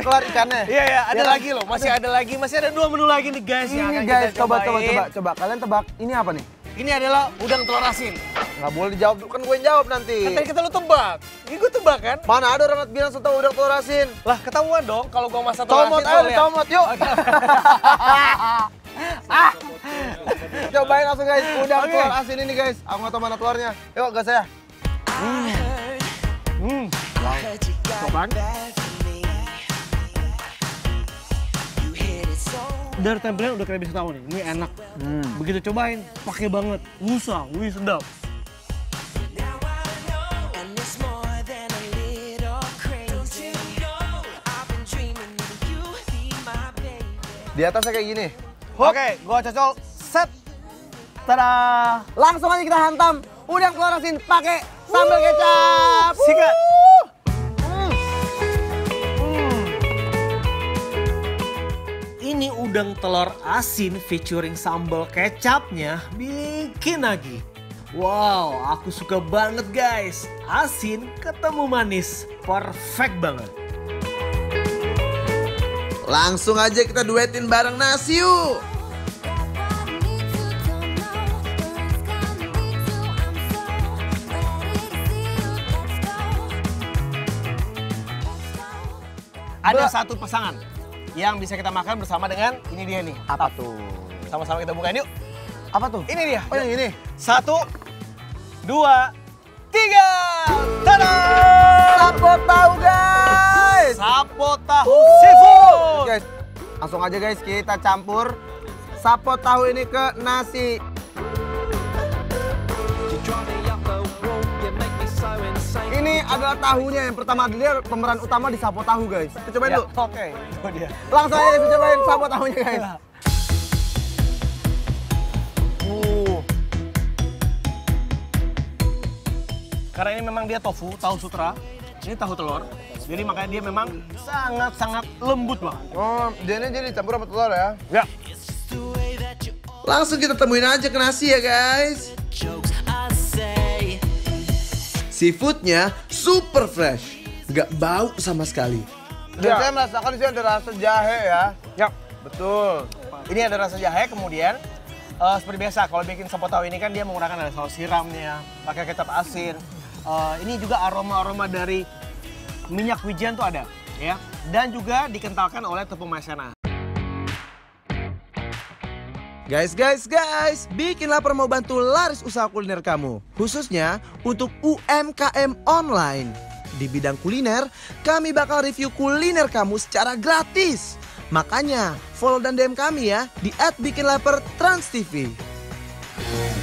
kelar ikannya. Iya, iya, ada lagi loh. Masih ada lagi. Masih ada 2 menu lagi nih guys. Yang Ini akan guys, kita cobain. coba. Kalian tebak, ini apa nih? Ini adalah udang telur asin. Nggak boleh dijawab, kan gue yang jawab nanti. Kan tadi kita lu tebak. Ini gue tebak kan? Mana ada orang bilang tahu udang telur asin. Lah ketahuan dong kalau gua masak telur Comot asin. aja, lihat. comot yuk. Cobain langsung guys, udang Oke. telur asin ini guys. Aku nggak tahu mana telurnya. Yuk gas saya. Coba. Dari tampilan udah kalian bisa tahu nih, ini enak. Begitu cobain, pakai banget. Usah, wih sedap. Di atasnya kayak gini. Oke, gua cocol set. Tada. Langsung aja kita hantam udang telur asin pakai sambal kecap. Sikat. Ini udang telur asin featuring sambal kecapnya bikin lagi. Wow, aku suka banget guys. Asin ketemu manis, perfect banget. Langsung aja kita duetin bareng nasi yuk. Ada satu pasangan yang bisa kita makan bersama dengan ini dia nih. Apa tuh? Sama-sama kita bukain yuk. Apa tuh? Ini dia. Oh yang ini. 1, 2, 3. Tada! Sapo tahu guys. Sapo tahu seafood. Guys, langsung aja guys kita campur sapo tahu ini ke nasi. Ini adalah tahunya yang pertama, dia pemeran utama di sapo tahu guys. Kita cobain dulu. Oke, itu dia. Langsung aja kita cobain sapo tahunya guys. Karena ini memang dia tofu, tahu sutra. Ini tahu telur. Jadi makanya dia memang sangat-sangat lembut banget. Oh, dia ini jadi campur sama telur ya? Ya. Langsung kita temuin aja ke nasi ya guys. Seafoodnya super fresh, nggak bau sama sekali. Dan saya merasakan di sini ada rasa jahe ya. Ya. Betul. Ini ada rasa jahe, kemudian seperti biasa kalau bikin sapo tahu ini kan dia menggunakan ada saus siramnya, pakai kecap asin. Ini juga aroma-aroma dari minyak wijen tuh ada, ya. Dan juga dikentalkan oleh tepung maizena. Guys, bikin lapar mau bantu laris usaha kuliner kamu. Khususnya untuk UMKM online. Di bidang kuliner, kami bakal review kuliner kamu secara gratis. Makanya, follow dan DM kami ya di @bikinlaperTransTV.